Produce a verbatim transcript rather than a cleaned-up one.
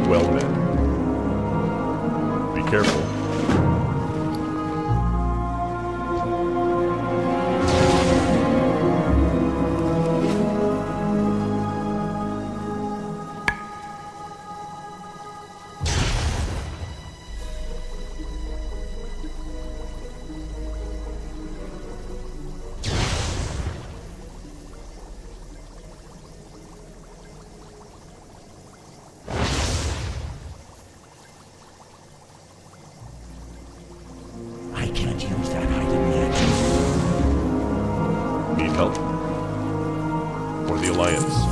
Well met. Be careful. I can't use that hidden reaction. Need help? Or the Alliance?